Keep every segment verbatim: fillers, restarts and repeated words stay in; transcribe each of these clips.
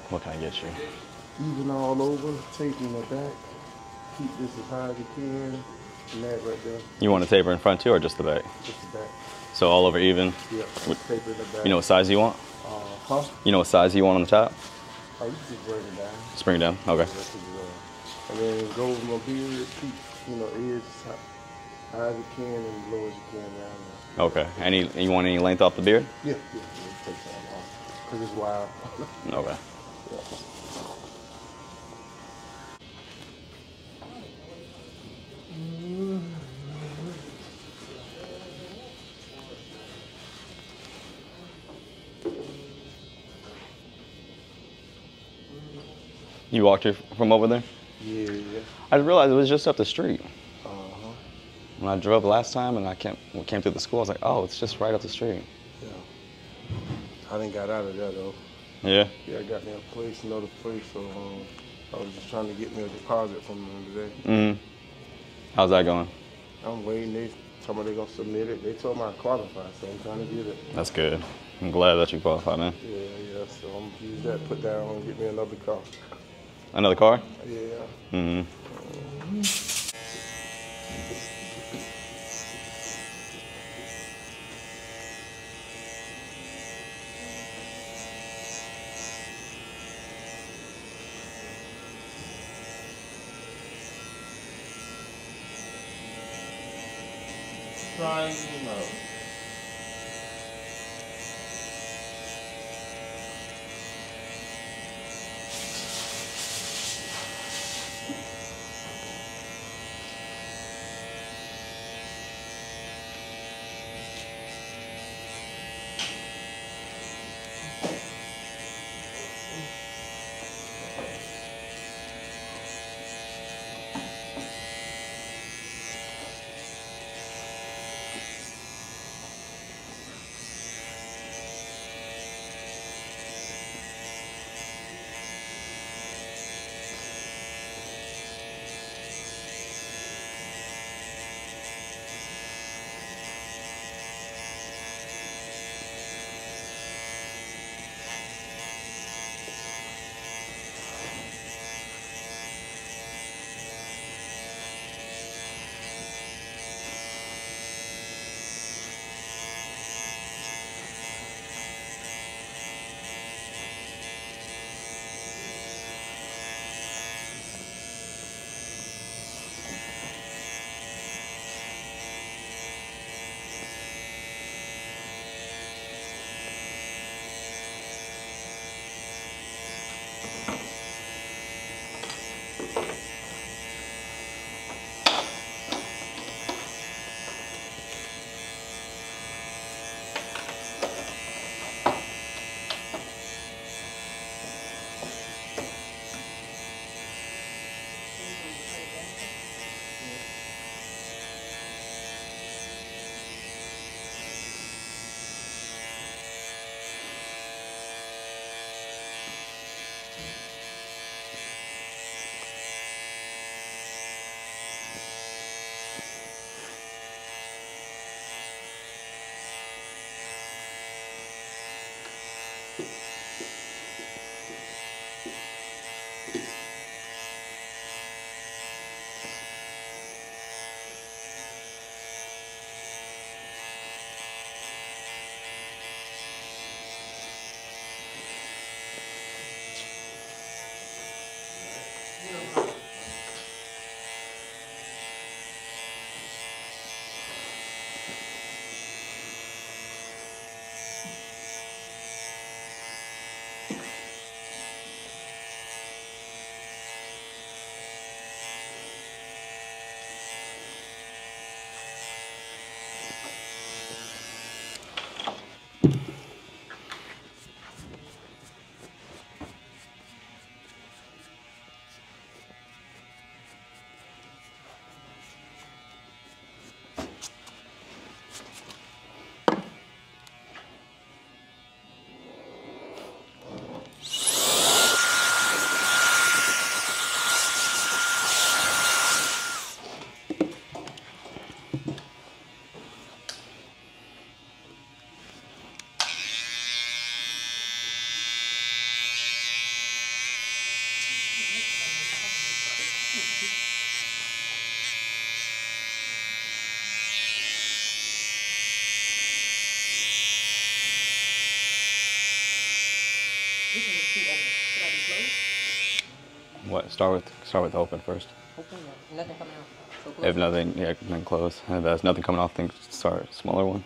What can I get you? Even all over, taping the back. Keep this as high as you can. And that right there. You want a taper in front too, or just the back? Just the back. So all over even? Yep, taper the back. You know what size you want? Uh, huh? You know what size you want on the top? Oh, you can just bring it down. Just bring it down? Okay. And then go with my beard, keep, you know, edge high, high as you can and low as you can down there. Okay. Any, you want any length off the beard? Yeah, yeah, yeah. Take that off. Because it's wild. Okay. Yeah. You walked here from over there? Yeah, yeah. I realized it was just up the street. Uh-huh. When I drove last time and I came, came through the school, I was like, oh, it's just right up the street. Yeah. I didn't got out of there, though. Yeah? Yeah, I got me a place, another place, so um, I was just trying to get me a deposit from them today. Mm-hmm. How's that going? I'm waiting. They told me they're going to submit it. They told me I qualified, so I'm trying to get it. That's good. I'm glad that you qualified, man. Yeah, yeah, so I'm going to use that, put that on, and get me another car. Another car? Yeah. Mm-hmm. Um, Triangle mode. too open. Should I be closed? What? Start with start with open first. Open, yeah. Nothing coming out. So close. If nothing, yeah, then close. And if there's nothing coming off, then start a smaller one.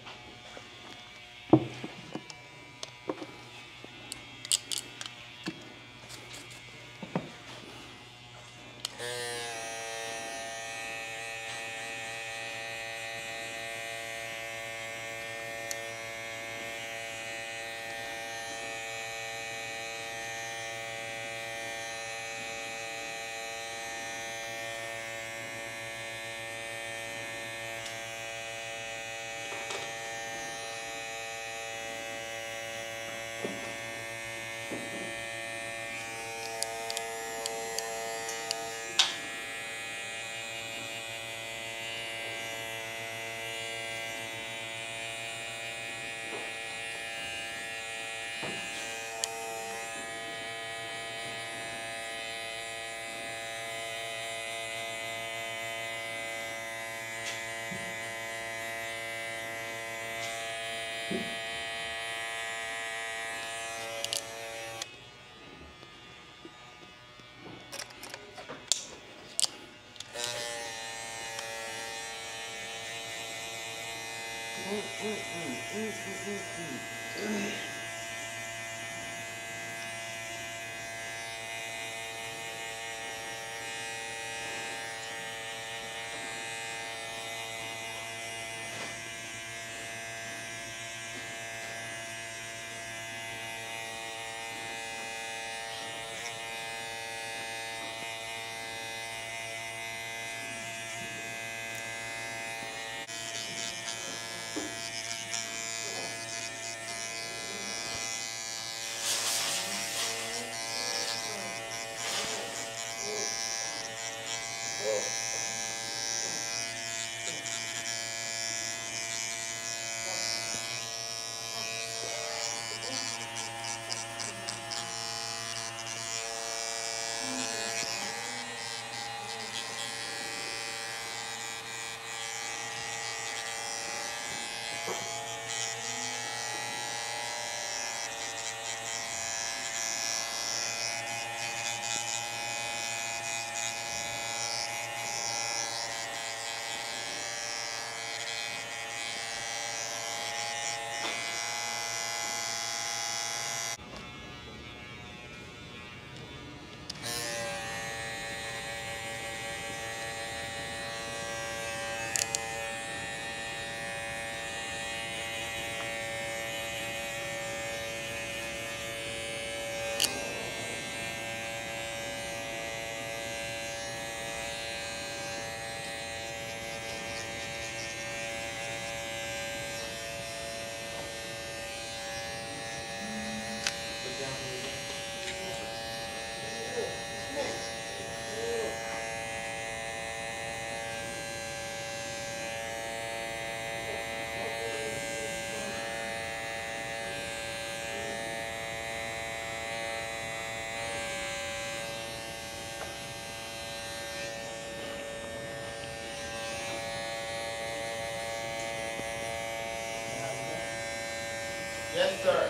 Yes, sir.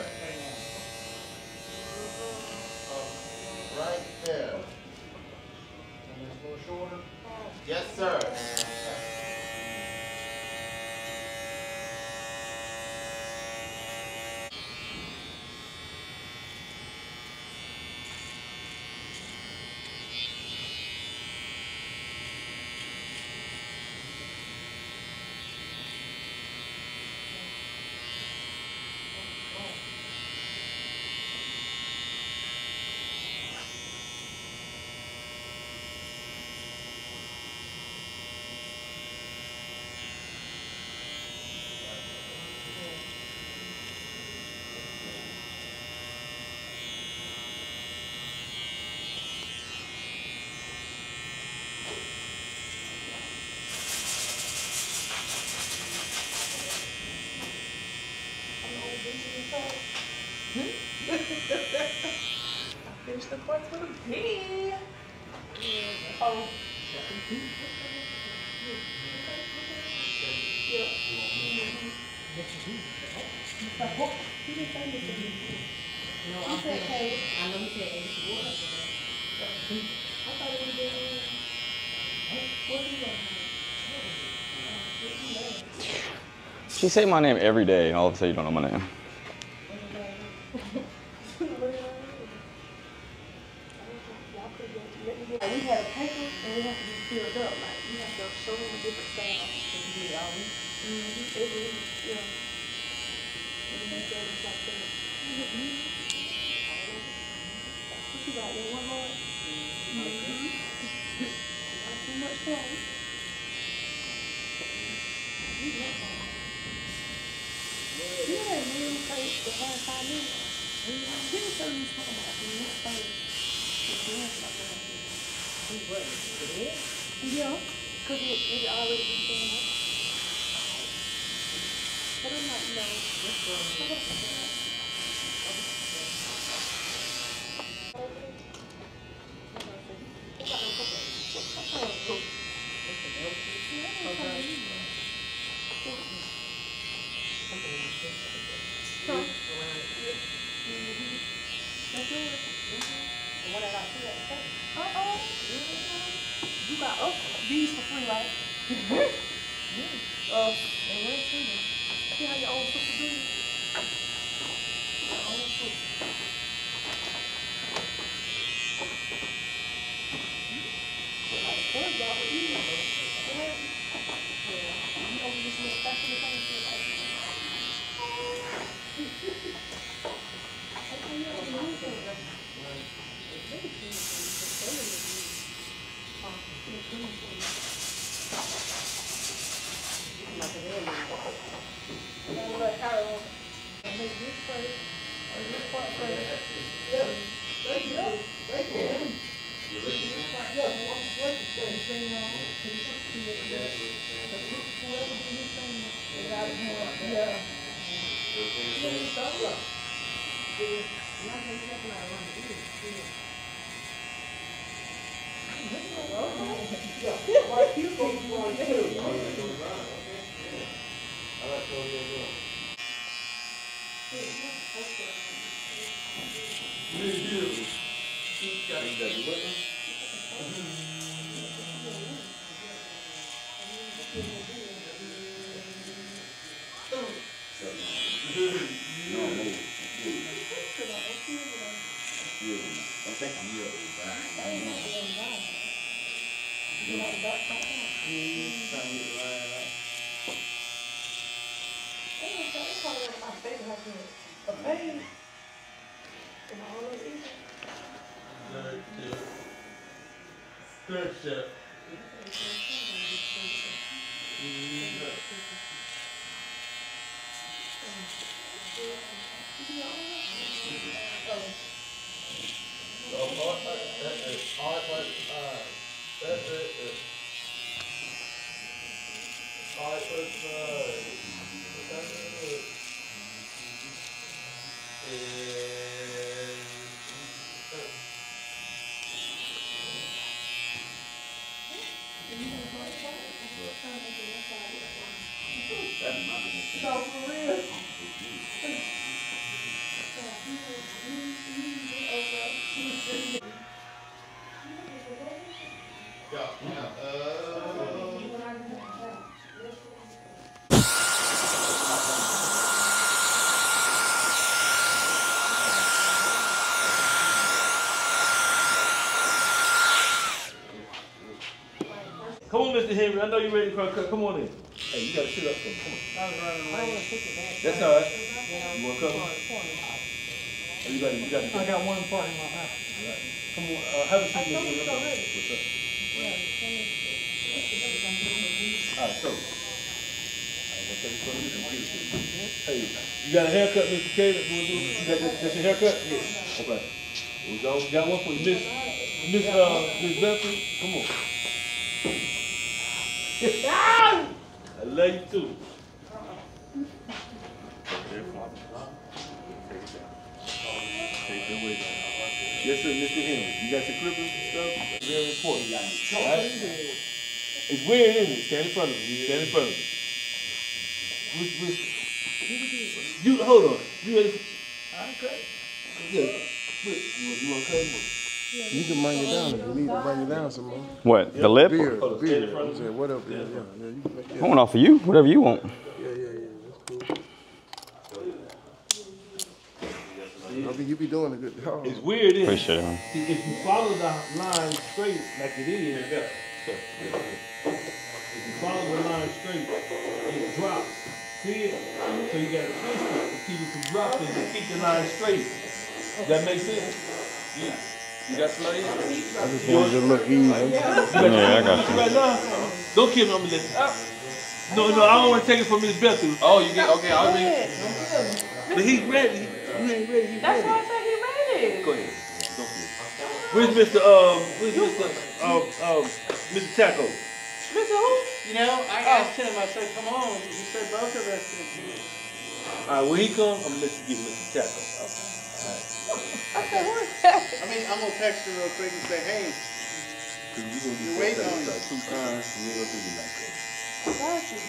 Right there. And it's a little shorter? Yes, sir. Finish the course with a P. Oh. No, I'm She say my name every day, and all of a sudden you don't know my name. We had a paper and we have to be filled up. Like you have to show them a different style. And do it all week. Mm-hmm. Every week, yeah. And then they say it's like that. Mm-hmm. What you got? That one more? Mm-hmm. Not too much time. You know that meal place that has five minutes? She was telling me something about the next place. It's doing something like that. Yeah, because it, it already been doing it. But I'm not, you know, I don't know. Uh-oh. You got us these for free, right? uh, they went to them. See how your old sister do it? Your old sister. Like fun dog with you. Yeah. You know this little special thing too, like. Okay, you don't know anything. Come on, Mister Henry. I know you're ready for a cut. Come on in. Hey, you gotta sit up for me. Come on. I was running away. That's all right. You want to come? Oh, you got it. You got it. I got one part in my mouth. All right. Come on. Uh, have a seat, Mister Henry. What's up? All right, so. Hey, you got a haircut, Mister Taylor? You got that, that's your haircut? Yeah. Okay. We got, got one for you, Miss Miss uh Miss Bedford. Come on. I love you too. Take the weight down. Yes, sir, Mister Henry. You got your clippers and stuff? Very important. Right? It's weird, isn't it? Stand in front of me. Stand in front of me. Which, which, you hold on. You ready? For, I cut. Yeah. You, you want to cut him? You can bring it down if you need to bring it down some more. What? The lip? Beard, the beard. I'm saying, what up? Yeah, yeah, yeah. You can make I want off of you. Whatever you want. Yeah, yeah, yeah. That's cool. I think you be doing a good job. It's weird, isn't it? Appreciate it, man. See, if you follow the line straight like it is, if you follow the line straight, it drops. See it? So you gotta twist it to keep it from dropping to keep the line straight. Does that make sense? Yeah. You got somebody? I just wanted to look easy. Yeah, I got you. Right now, don't kill me. I'm gonna let you. No, no, I don't want to take it from Miss Bethany. Oh, you get, okay, I'll read. But he's ready. You ain't ready. He's That's ready. why I said he ready. Go ahead. Don't forget. Where's Mister Um? Where's Mister Um? Um? Mister Taco? Mister Who? You know, I asked him, I said, come on. He said both of us can. All right, when he comes, I'm gonna let you get Mister Taco. I said, who is that? I mean, I'm gonna text her real quick and say, hey, You're waiting on you. Two times, and you're gonna do it like that. Got you.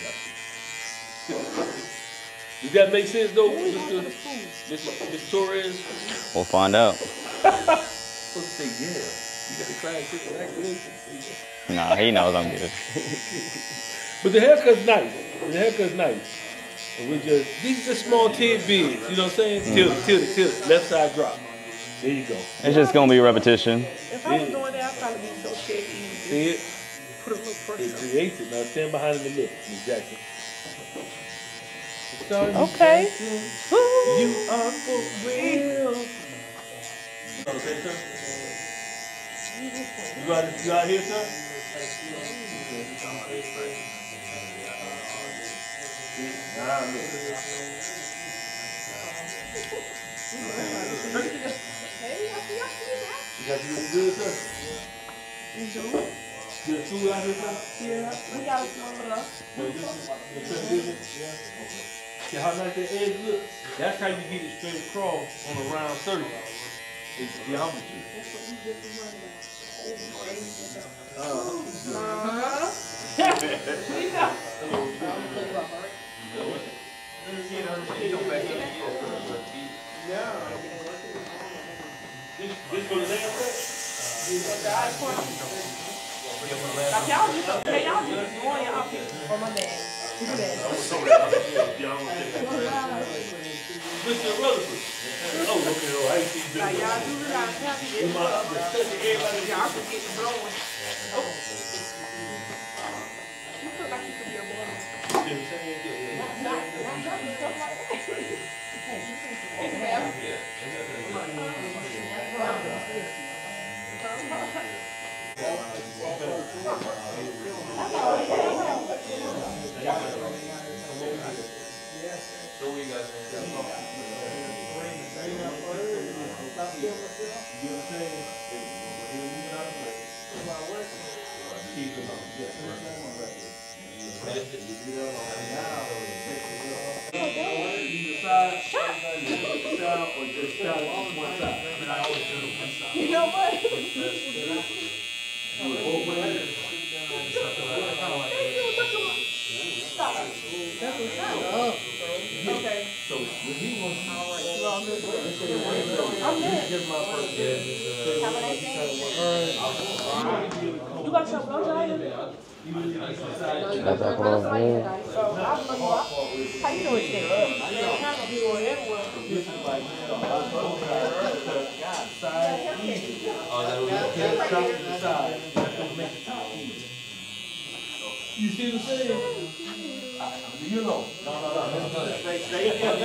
Does that make sense, though, Mister Mister Mister Torres? We'll find out. Supposed to say yeah. You got the class six activation. Nah, he knows I'm good. But the haircut's nice. The haircut's nice. And we just, these are just small tidbits, you know what I'm saying? Mm. Tilt it, tilt it, tilt it. Left side drop. There you go. It's just gonna be repetition. If I was doing that, I'd probably be so shit easy. See it? Put a little pressure. It creates it. Now stand behind him and look, Miss Jackson. Okay. You are for real. Okay, sir? You out, you out here, sir? Nah, look. You got you good, sir? You do? You got food out here, sir? Yeah, we got a small enough. See how nice that edge look? That's how you get it straight across on a round surface. It's geometry. That's what we just was running about. Uh-huh. Uh-huh. We This, this for the nail cut? Like y'all just okay, y'all just doing y'all people for my bad. Too bad. Mister Rutherford. Oh, okay, oh, I ain't seen this. Like y'all do it out happy. Y'all could get it blowing. Oh. You feel like you could be a boy. Not, not, not nothing, stuff like that. You can have it. So we got You know what? Stop. That's what's up. Okay. So when he wants to, All right. Well, I'm good. I'm good. Have a nice day. You got your blow dryer? Got that for us, man. So I'll plug you up. How you doing today? Man, kind of doing everywhere. you see the same? You know. No, no, no. Stay, stay here.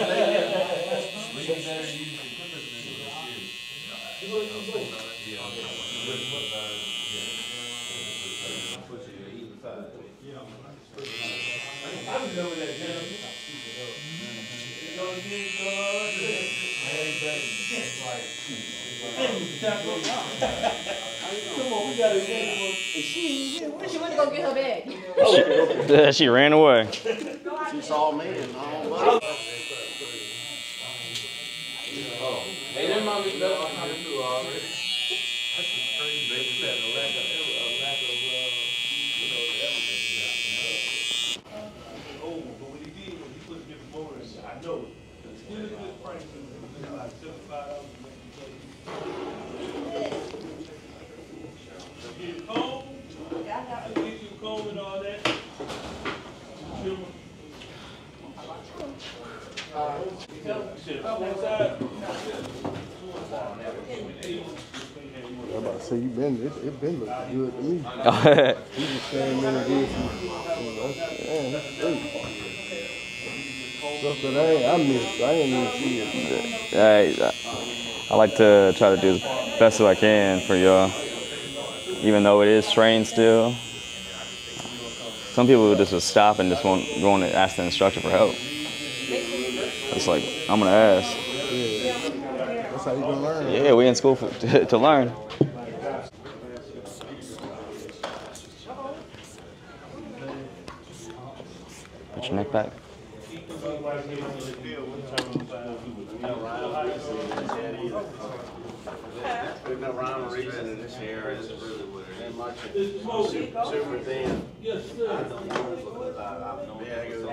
I remember that, gentleman. Come on, we got to get one. She, She went to go get her bag. She, she ran away. She saw me and all. Hey, them mommy does how to do already. That's just crazy. They just had a lack of, a lack of, uh, you know, everything. oh, but what he did was he put a different motor in there. I know it. It's still a good price. It's like seventy-five dollars to make the play. So you been, it, it been looking good to me. You just came in and did some, you know, man, that's great. Stuff that I ain't, I missed, I ain't even see it. I, I like to try to do the best that I can for y'all, even though it is strange still. Some people just will stop and just won't go and ask the instructor for help. It's like, I'm gonna ask. Yeah. That's how you gonna learn. Yeah, we in school for, to, to learn. Put your neck back. There's no rhyme or reason in this area. This is really what it is. Super, super thin. Yes, sir. Yeah, I guess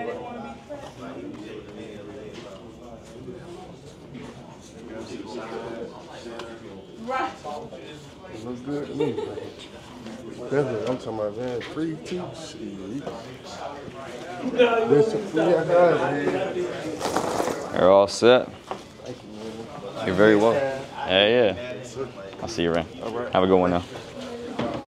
Right. It looks good to me. Definitely, I'm talking about, man, free too. Shit. There's some free out here. You're all set. Thank you, man. You're very welcome. Yeah, yeah. I'll see you around. All right. Have a good one now.